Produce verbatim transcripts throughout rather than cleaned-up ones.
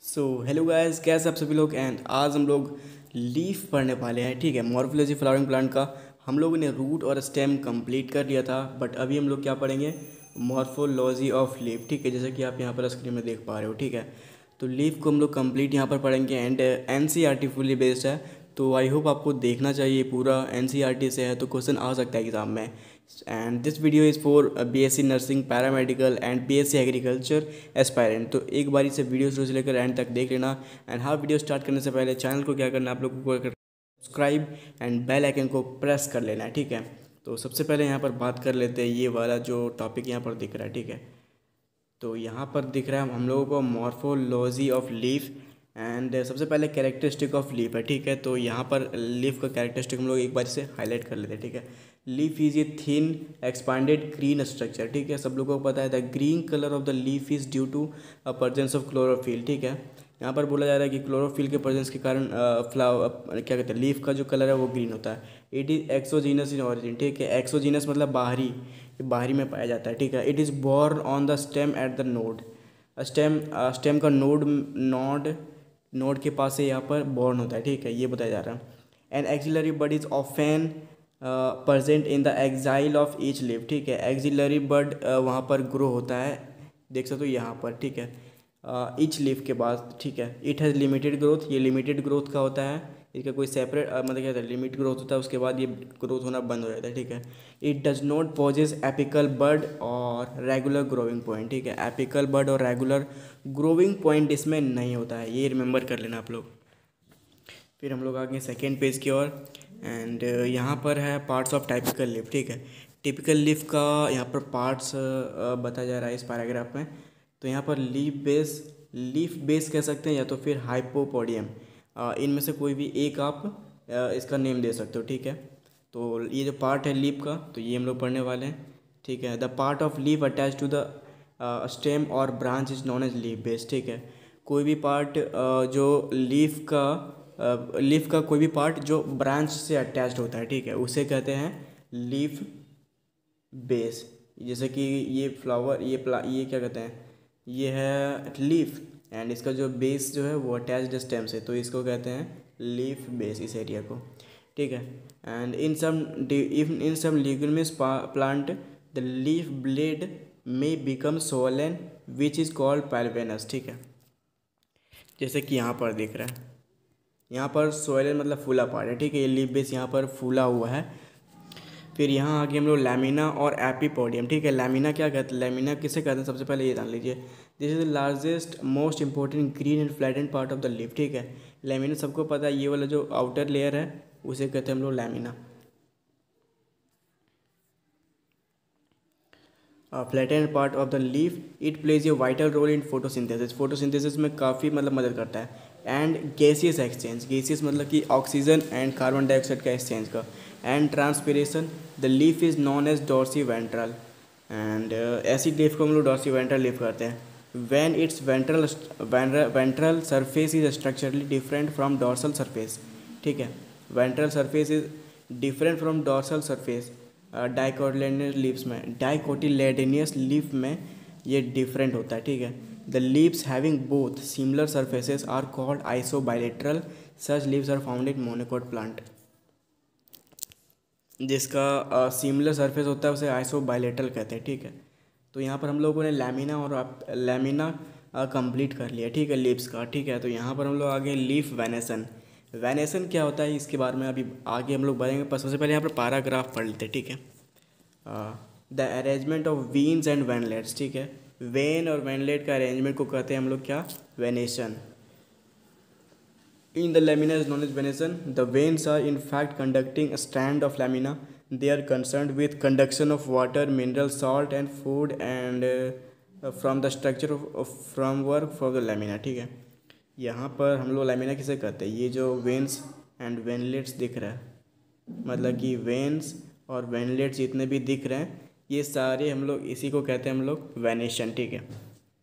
So hello guys, कैसे आप सभी लोग। एंड आज हम लोग लीफ पढ़ने वाले हैं। ठीक है, मॉर्फोलॉजी फ्लावरिंग प्लांट का हम लोगों ने रूट और स्टेम कंप्लीट कर लिया था, बट अभी हम लोग क्या पढ़ेंगे, मॉर्फोलॉजी ऑफ लीफ। ठीक है, जैसे कि आप यहाँ पर स्क्रीन में देख पा रहे हो। ठीक है, तो लीफ को हम लोग कंप्लीट यहाँ पर पढ़ेंगे and N C R T fully based है, तो आई होप आपको देखना चाहिए। पूरा एन सी आर टी से है तो क्वेश्चन आ सकता है एग्जाम में। And this video is for B S C nursing, paramedical and B S C agriculture aspirant. तो एक बारी से वीडियो शुरू से लेकर एंड तक देख लेना। एंड हाँ, वीडियो स्टार्ट करने से पहले चैनल को क्या करना है, आप लोगों को सब्सक्राइब एंड बेल आइकन को प्रेस कर लेना है। ठीक है, तो सबसे पहले यहाँ पर बात कर लेते हैं ये वाला जो टॉपिक यहाँ पर दिख रहा है। ठीक है, तो यहाँ पर दिख रहा है हम लोगों को मॉर्फोलॉजी ऑफ लीफ एंड सबसे पहले कैरेक्टरिस्टिक ऑफ लीफ है। ठीक है, तो यहाँ पर लीफ का कैरेक्टरिस्टिक हम लोग एक बार से हाईलाइट कर लेते हैं। ठीक है, leaf is a thin expanded green structure. ठीक है, सब लोगों को पता है the green colour of the leaf is due to a presence of chlorophyll. ठीक है, यहाँ पर बोला जा रहा है कि क्लोरोफिल के प्रेजेंस के कारण फ्लावर क्या कहते हैं, लीफ का जो कलर है वो ग्रीन होता है। It is exogenous in origin. ठीक है, एक्सोजीनस मतलब बाहरी, बाहरी में पाया जाता है। ठीक है, it is borne on the stem at the node. Stem stem का नोड नोड नोड के पास से यहाँ पर बोर्न होता है। ठीक है, ये बताया जा रहा है। And axillary bud is often present in the axil of each leaf. ठीक है, एक्सिलरी बड वहाँ पर ग्रो होता है, देख सकते हो यहाँ पर। ठीक है, ईच लीफ के बाद। ठीक है, इट हैज़ लिमिटेड ग्रोथ, ये लिमिटेड ग्रोथ का होता है, इसका कोई सेपरेट मतलब क्या होता है, लिमिट ग्रोथ होता है, उसके बाद ये ग्रोथ होना बंद हो जाता है। ठीक है, it does not possess apical bud और रेगुलर ग्रोविंग पॉइंट। ठीक है, एपिकल बड और रेगुलर ग्रोविंग पॉइंट इसमें नहीं होता है, ये रिमेंबर कर लेना आप लोग। फिर हम लोग आगे सेकेंड पेज की ओर एंड यहाँ पर है पार्ट्स ऑफ टाइपिकल लीफ। ठीक है, टिपिकल लीफ का यहाँ पर पार्ट्स बताया जा रहा है इस पैराग्राफ में। तो यहाँ पर लीफ बेस, लीफ बेस कह सकते हैं या तो फिर हाइपोपोडियम, इनमें से कोई भी एक आप इसका नेम दे सकते हो। ठीक है, तो ये जो पार्ट है लीफ का, तो ये हम लोग पढ़ने वाले हैं। ठीक है, the part of leaf attach to the stem और branch is known as leaf base. ठीक है, कोई भी पार्ट जो लीफ का लीफ का कोई भी पार्ट जो ब्रांच से अटैच्ड होता है, ठीक है, उसे कहते हैं लीफ बेस। जैसे कि ये फ्लावर, ये प्ला ये क्या कहते हैं, ये है लीफ एंड इसका जो बेस जो है वो अटैच्ड स्टेम से, तो इसको कहते हैं लीफ बेस, इस एरिया को। ठीक है, and in some in some leguminous plant the leaf blade may become swollen which is called pulvinus. ठीक है, जैसे कि यहाँ पर दिख रहा है, यहाँ पर सोयलन मतलब फूला पार्ट है। ठीक है, ये लीफ बेस यहाँ पर फूला हुआ है। फिर यहाँ आगे हम लोग लैमिना और एपीपोडियम। ठीक है, लैमिना क्या कहते हैं, लैमिना किसे कहते हैं, सबसे पहले ये जान लीजिए। This is the largest most important green and flattened part of the leaf. ठीक है, लैमिना सबको पता है, ये वाला जो आउटर लेयर है उसे कहते हैं हम लोग lamina. Flattened part of the leaf, it plays a vital role in photosynthesis, photosynthesis में काफ़ी मतलब मदद करता है। एंड गैसियस एक्सचेंज, गैसियस मतलब कि ऑक्सीजन एंड कार्बन डाइऑक्साइड का एक्सचेंज का। And transpiration, the leaf is known as dorsiventral, and ऐसी लीफ को हम लोग डॉर्सी वेंट्रल लीफ करते हैं। When its ventral ventral surface is structurally different from dorsal surface. ठीक है, ventral surface is different from dorsal surface. Dicotyledonous leaves में, dicotyledonous leaf में ये डिफरेंट होता है। ठीक है, the leaves having both similar surfaces are called isobilateral, such leaves are found in monocot plant. जिसका सिमिलर uh, सरफेस होता है उसे आइसोबाइलेटरल कहते हैं। ठीक है, तो यहाँ पर हम लोगों ने लैमिना और लैमिना कंप्लीट कर लिया। ठीक है, लीव्स का। ठीक है, तो यहाँ पर हम लोग आगे लीफ वेनेसन, वेनेसन क्या होता है इसके बारे में अभी आगे हम लोग बढ़ेंगे, पर सबसे पहले यहाँ पर पैराग्राफ पढ़ लेते हैं। ठीक है, the arrangement of veins and veinlets. ठीक है, वेन और वेनलेट का अरेंजमेंट को कहते हैं हम लोग क्या, venation. In the lamina is known as venation. The veins are in fact conducting a strand of lamina. They are concerned with conduction of water, mineral salt and food and uh, from the structure of, of framework for the lamina. ठीक है, यहाँ पर हम लोग lamina किसे कहते हैं, ये जो वेन्स एंड वेनलेट्स दिख रहा है, मतलब कि वेन्स और वेनलेट्स जितने भी दिख रहे हैं ये सारे हम लोग इसी को कहते हैं हम लोग वेनेशन। ठीक है,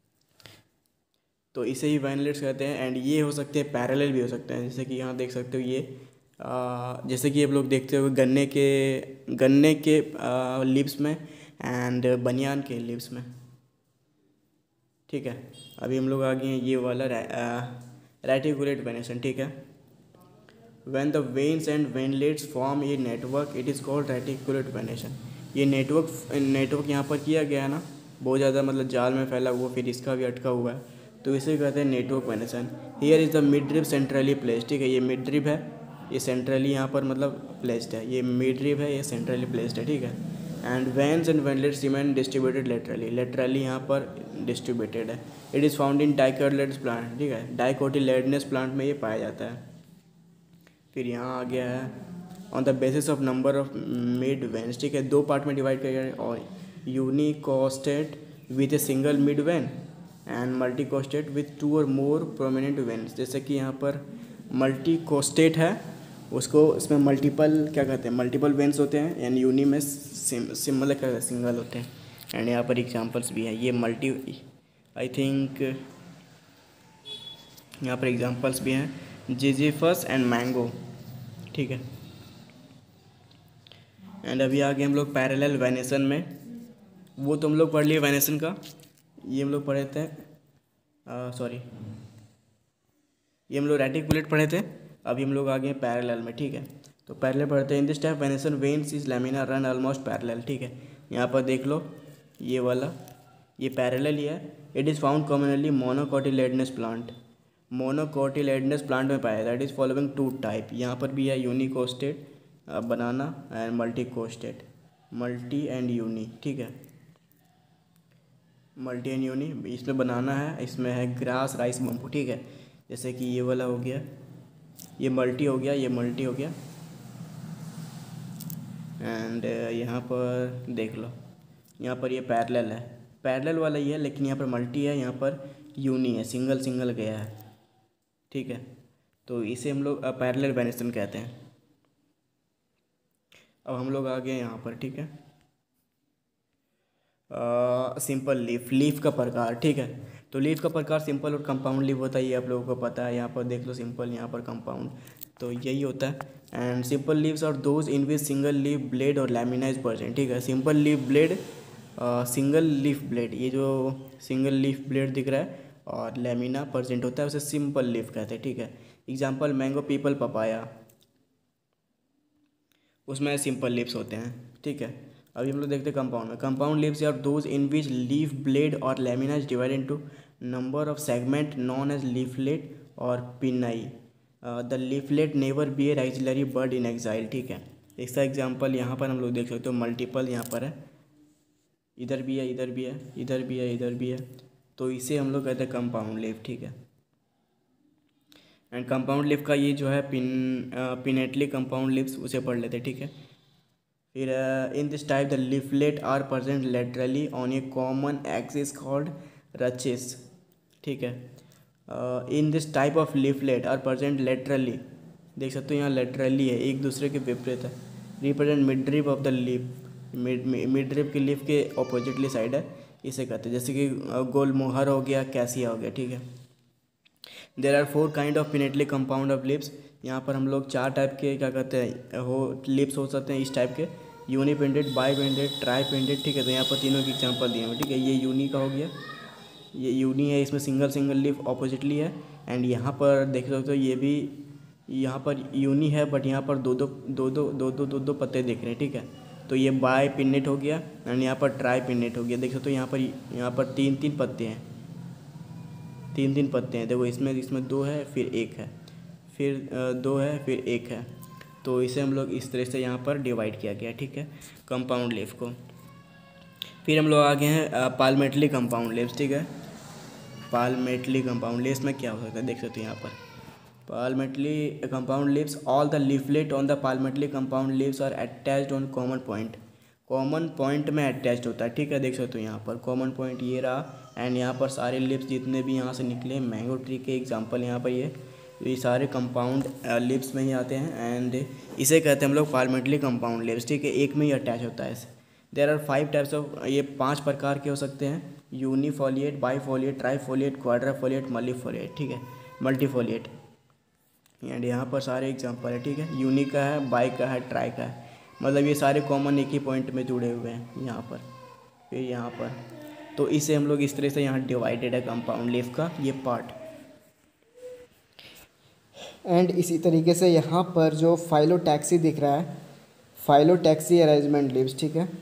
तो इसे ही वेनलेट्स कहते हैं। एंड ये हो सकते हैं पैरेलल भी हो सकते हैं, जैसे कि यहाँ देख सकते हो ये आ, जैसे कि आप लोग देखते हो गन्ने के गन्ने के लीव्स में एंड बनियान के लीव्स में। ठीक है। अभी हम लोग आ गए हैं ये वाला रेटिकुलेट वेनेसन, ठीक है। When the veins and veinlets form a network it is called reticulate venation. ये नेटवर्क नेटवर्क यहाँ पर किया गया है ना, बहुत ज़्यादा मतलब जाल में फैला हुआ, फिर इसका भी अटका हुआ है, तो इसे कहते हैं network venation. Here is the mid rib centrally placed, ठीक है। ये मिड रिब है, ये सेंट्रली यहाँ पर मतलब प्लेस्ड है, ये मिड रिब है, ये सेंट्रली प्लेस्ड है, ठीक है। And veins and veinlets remain distributed laterally, laterally यहाँ पर डिस्ट्रीब्यूटेड है। It is found in dicotyledonous plant, ठीक है। डाइकोटिलेडनस प्लांट में ये पाया जाता है। फिर यहाँ आ गया है on the basis of number of mid veins, ठीक है। दो पार्ट में डिवाइड किया गया है, और unicostate with a single mid vein and multicostate with two or more prominent veins. जैसे कि यहाँ पर मल्टीकोस्टेट है, उसको इसमें मल्टीपल क्या कहते हैं, मल्टीपल वेन्स होते हैं, एंड यूनी में सिम सिम्बल क्या सिंगल होते हैं। एंड यहाँ पर एग्जांपल्स भी हैं, ये मल्टी आई थिंक यहाँ पर एग्जांपल्स भी हैं, जिजीफस एंड मैंगो, ठीक है। एंड अभी आगे हम लोग पैरेलल वेनेसन में, वो तो हम लोग पढ़ लिए वेनेसन का, ये हम लोग पढ़े थे, सॉरी ये हम लोग रेटिकुलेट पढ़े थे। अभी हम लोग आ गए पैरेलल में, ठीक है। तो पैरेलल पढ़ते हैं। In this type venation veins is lamina run almost parallel, ठीक है। यहाँ पर देख लो ये वाला, ये पैरेलल ही है। It is found commonly monocotyledonous plant, monocotyledonous plant में पाया, that is following two type. यहाँ पर भी है unicostate banana and multicostate, multi and uni, ठीक है। मल्टी एंड यूनी, इसमें बनाना है, इसमें है ग्रास राइस बम्बू, ठीक है। जैसे कि ये वाला हो गया, ये मल्टी हो गया, ये मल्टी हो गया। एंड यहाँ पर देख लो, यहाँ पर ये पैरेलल है, पैरेलल वाला ही है, लेकिन यहाँ पर मल्टी है, यहाँ पर यूनी है, सिंगल सिंगल गया है, ठीक है। तो इसे हम लोग पैरेलल वेनेसन कहते हैं। अब हम लोग आ गए यहाँ पर, ठीक है। सिंपल लीफ, लीफ का प्रकार, ठीक है। तो लीफ का प्रकार सिंपल और कंपाउंड लीफ होता है, ये आप लोगों को पता है। यहाँ पर देख लो सिंपल, यहाँ पर कंपाउंड, तो यही होता है। And simple leaves or those in which single leaf blade or lamina is present, ठीक है। Simple leaf blade, single leaf blade, ये जो सिंगल लीफ ब्लेड दिख रहा है और लैमिना प्रेजेंट होता है, उसे सिंपल लीफ कहते हैं, ठीक है। एग्जाम्पल मैंगो, पीपल, पपाया, उसमें सिंपल लीव्स होते हैं, ठीक है। अभी हम लोग देखते हैं कंपाउंड में। Compound leaves are those in which leaf blade or lamina is divided into number of segment known as leaflet or pinnae. The leaflet never be a axillary bud in axil, ठीक है। इसका example यहाँ पर हम लोग देख सकते हो, मल्टीपल यहाँ पर है, इधर भी है, इधर भी है, इधर भी है, इधर भी है, तो इसे हम लोग कहते हैं कंपाउंड लीफ, ठीक है। एंड कंपाउंड लीफ का ये जो है पिन पिनेटली कंपाउंड लीव्स, उसे पढ़ लेते हैं, ठीक है। फिर in this type the leaflet are present laterally on a common axis called rachis, ठीक है। In this type of leaflet are present laterally, देख सकते हो यहाँ लेटरली है, एक दूसरे के विपरीत है। Represent mid rib of the leaf, mid mid rib की लीफ के ऑपोजिटली साइड है, इसे कहते हैं। जैसे कि गोलमोहर हो गया, कैसिया हो गया, ठीक है। There are four kind of pinnately compound of leaves, यहाँ पर हम लोग चार टाइप के क्या कहते हैं हो लिप्स हो सकते हैं इस टाइप के, यूनिपेंडेड, बाईपेंडेड, ट्राईपेंडेड, ठीक है। तो यहाँ पर तीनों की एग्जांपल दिए हैं, ठीक है। ये यूनी का हो गया, ये यूनी है, इसमें सिंगल सिंगल लिप ऑपोजिटली है। एंड यहाँ पर देख सकते हो ये भी, यहाँ पर यूनी है, बट यहाँ पर दो दो दो दो दो दो दो दो पत्ते दिख रहे हैं, ठीक है। तो ये बाई पिन्नेट हो गया, एंड यहाँ पर ट्राई पिन्नेट हो गया। देख सकते हो यहाँ पर यहाँ पर तीन तीन पत्ते हैं, तीन तीन पत्ते हैं। देखो इसमें इसमें दो है, फिर एक है, फिर दो है, फिर एक है। तो इसे हम लोग इस तरह से यहाँ पर डिवाइड किया गया, ठीक है, कंपाउंड लीफ को। फिर हम लोग आगे हैं पाल्मेटली कंपाउंड लीव्स, ठीक है। पाल्मेटली कंपाउंड लीव्स में क्या हो सकता है, देख सकते हो यहाँ पर palmately compound leaves, all the leaflet on the palmately compound leaves are attached on common point, common point में अटैच्ड होता है, ठीक है। देख सकते हो यहाँ पर कॉमन पॉइंट ये रहा, एंड यहाँ पर सारे लिप्स जितने भी यहाँ से निकले, मैंगो ट्री के एग्जांपल यहाँ पर ये ये सारे कंपाउंड लिप्स में ही आते हैं, एंड इसे कहते हैं हम लोग पाल्मेटली कंपाउंड लिप्स, ठीक है। एक में ही अटैच होता है इसे। There are five types of, ये पांच प्रकार के हो सकते हैं, यूनिफोलिएट, बाईफोलिएट, ट्राईफोलिएट, क्वाड्राफोलिएट, मल्टीफोलिएट, ठीक है, मल्टीफोलिएट। एंड यहाँ पर सारे एग्जांपल है, ठीक है। यूनी का है, बाई का है, ट्राई का है, मतलब ये सारे कॉमन एक ही पॉइंट में जुड़े हुए हैं यहाँ पर। फिर यहाँ पर तो इसे हम लोग इस तरह से यहाँ डिवाइडेड है कंपाउंड लीफ का ये पार्ट। एंड इसी तरीके से यहाँ पर जो फाइलोटैक्सी दिख रहा है, फाइलोटैक्सी अरेंजमेंट लीव्स, ठीक है,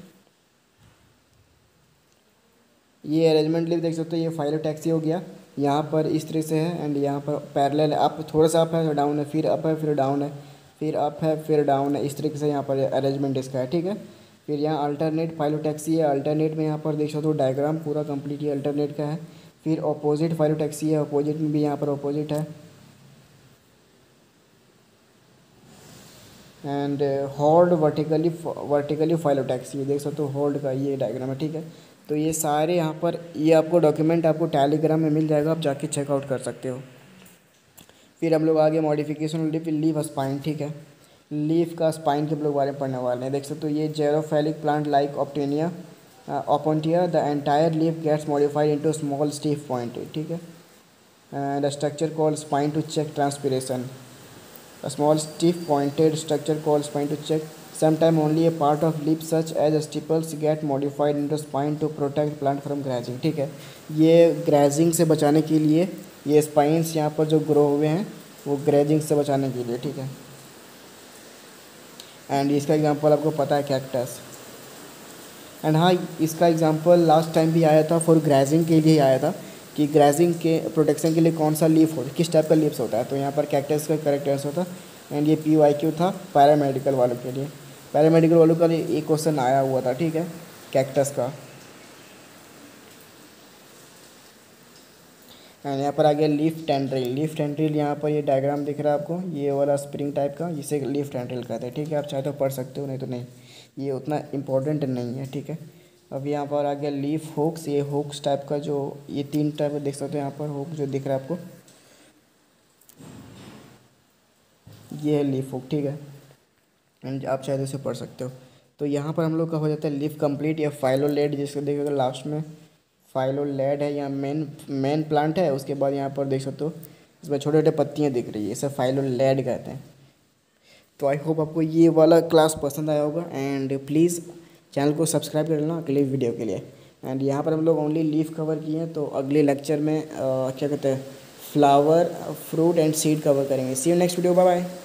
ये अरेंजमेंट लीव देख सकते हो, ये फाइलोटैक्सी हो गया। यहाँ पर इस तरह से है एंड यहाँ पर पैरेलल अप, थोड़ा सा अप है, डाउन है, फिर अप है, फिर डाउन है, फिर अप है, फिर डाउन है, इस तरीके से यहाँ पर अरेंजमेंट इसका है, ठीक है। फिर यहाँ अल्टरनेट फाइलोटैक्सी है, अल्टरनेट में यहाँ पर देख सकते हो डायग्राम पूरा कंप्लीट ये अल्टरनेट का है। फिर अपोजिट फाइलोटैक्सी है, अपोजिट में भी यहाँ पर अपोजिट है। And whorled vertically vertically phyllotaxy देख सकते हो, होल्ड का ये डायग्राम है, ठीक है। तो ये सारे यहाँ पर ये आपको डॉक्यूमेंट आपको टेलीग्राम में मिल जाएगा, आप जाके चेकआउट कर सकते हो। फिर हम लोग आगे मॉडिफिकेशन लीफ लीफ स्पाइन, ठीक है, लीफ का स्पाइन के हम लोग बारे में पढ़ने वाले हैं। देख सकते हो ये जेरोफैलिक प्लांट लाइक ऑप्टेनिया opuntia the entire leaf gets modified into small stiff point, ठीक है, and structure called spine to check transpiration, a small stiff pointed structure called spine to check. Sometimes only a part of leaf such as stipules get modified into spine to protect plant from grazing, ठीक है। ये grazing से बचाने के लिए ये spines यहाँ पर जो ग्रो हुए हैं वो ग्रेजिंग से बचाने के लिए, ठीक है। एंड इसका एग्जांपल आपको पता है कैक्टस। एंड हाँ, इसका एग्जांपल लास्ट टाइम भी आया था, फॉर ग्रेजिंग के लिए आया था कि ग्रेजिंग के प्रोटेक्शन के लिए कौन सा लीफ होता है, किस टाइप का लीव्स होता है। तो यहाँ पर कैक्टस का करेक्ट आंसर था। एंड ये पी वाई क्यू था पैरामेडिकल वालों के लिए, पैरामेडिकल वालों का लिए एक क्वेश्चन आया हुआ था, ठीक है, कैक्टस का। एंड यहाँ पर आ गया लीफ टेंड्रिल। लीफ टेंड्रिल यहाँ पर ये डायग्राम दिख रहा है आपको, ये वाला स्प्रिंग टाइप का, जिसे लीफ टेंड्रिल कहते हैं, ठीक है। आप चाहे तो पढ़ सकते हो, नहीं तो नहीं, ये उतना इम्पोर्टेंट नहीं है, ठीक है। अब यहाँ पर आ गया लीफ हुक्स। ये हुक्स टाइप का जो ये तीन टाइप का देख सकते हो यहाँ पर हुक जो दिख रहा है आपको, ये है लीफ हुक, ठीक है। एंड आप चाहे तो इसे पढ़ सकते हो। तो यहाँ पर हम लोग का हो जाता है लीफ कंप्लीट या फाइलोलेड, जिसको देखिएगा लास्ट में फाइलोलेड है, यहाँ मेन मेन प्लांट है। उसके बाद यहाँ पर देख सकते हो इसमें छोटे छोटे पत्तियाँ दिख रही है, इसे फाइलोलेड कहते हैं। तो आई होप आपको ये वाला क्लास पसंद आया होगा एंड प्लीज़ चैनल को सब्सक्राइब कर लेना अगले वीडियो के लिए। एंड यहाँ पर हम लोग ओनली लीफ कवर किए हैं, तो अगले लेक्चर में आ, क्या कहते हैं flower, fruit and seed cover करेंगे। See you next video, bye bye.